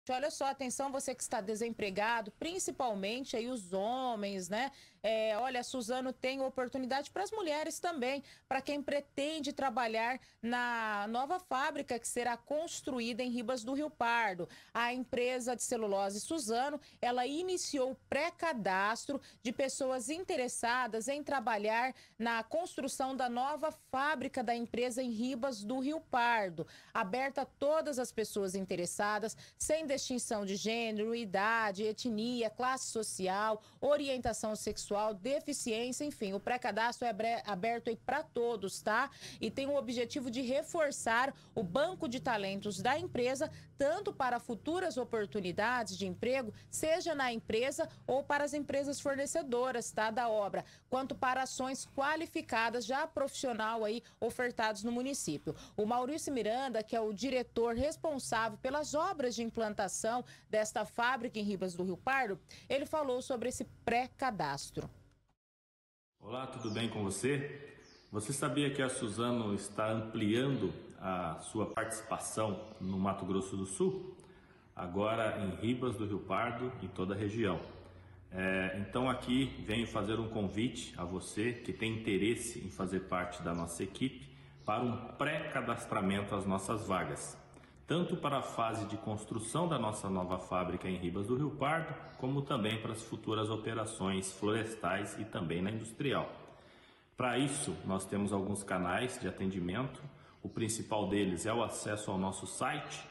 Olha só, atenção, você que está desempregado, principalmente aí os homens, né? Olha, a Suzano tem oportunidade para as mulheres também, para quem pretende trabalhar na nova fábrica que será construída em Ribas do Rio Pardo. A empresa de celulose Suzano, ela iniciou o pré-cadastro de pessoas interessadas em trabalhar na construção da nova fábrica da empresa em Ribas do Rio Pardo, aberta a todas as pessoas interessadas, sem distinção de gênero, idade, etnia, classe social, orientação sexual, deficiência, enfim, o pré-cadastro é aberto aí para todos, tá? E tem o objetivo de reforçar o banco de talentos da empresa, tanto para futuras oportunidades de emprego, seja na empresa ou para as empresas fornecedoras, tá, da obra, quanto para ações qualificadas já profissional aí ofertados no município. O Maurício Miranda, que é o diretor responsável pelas obras de implantação desta fábrica em Ribas do Rio Pardo, ele falou sobre esse pré-cadastro. Olá, tudo bem com você? Você sabia que a Suzano está ampliando a sua participação no Mato Grosso do Sul? Agora em Ribas do Rio Pardo e toda a região. Então aqui venho fazer um convite a você que tem interesse em fazer parte da nossa equipe para um pré-cadastramento às nossas vagas, tanto para a fase de construção da nossa nova fábrica em Ribas do Rio Pardo, como também para as futuras operações florestais e também na industrial. Para isso, nós temos alguns canais de atendimento. O principal deles é o acesso ao nosso site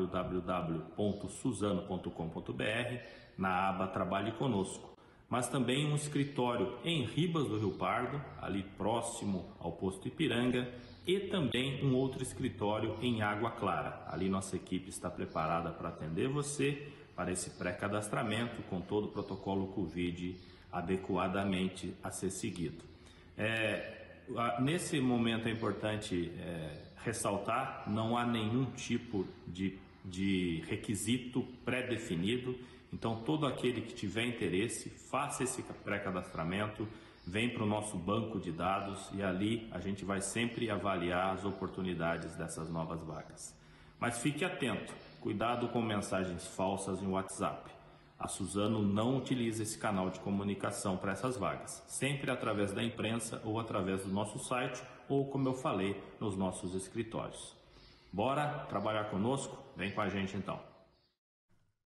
www.suzano.com.br na aba Trabalhe Conosco, mas também um escritório em Ribas do Rio Pardo, ali próximo ao posto Ipiranga, e também um outro escritório em Água Clara. Ali nossa equipe está preparada para atender você para esse pré-cadastramento com todo o protocolo Covid adequadamente a ser seguido. Nesse momento é importante ressaltar, não há nenhum tipo de requisito pré-definido, então todo aquele que tiver interesse, faça esse pré-cadastramento, vem para o nosso banco de dados e ali a gente vai sempre avaliar as oportunidades dessas novas vagas. Mas fique atento, cuidado com mensagens falsas em WhatsApp. A Suzano não utiliza esse canal de comunicação para essas vagas, sempre através da imprensa ou através do nosso site ou, como eu falei, nos nossos escritórios. Bora trabalhar conosco? Vem com a gente então.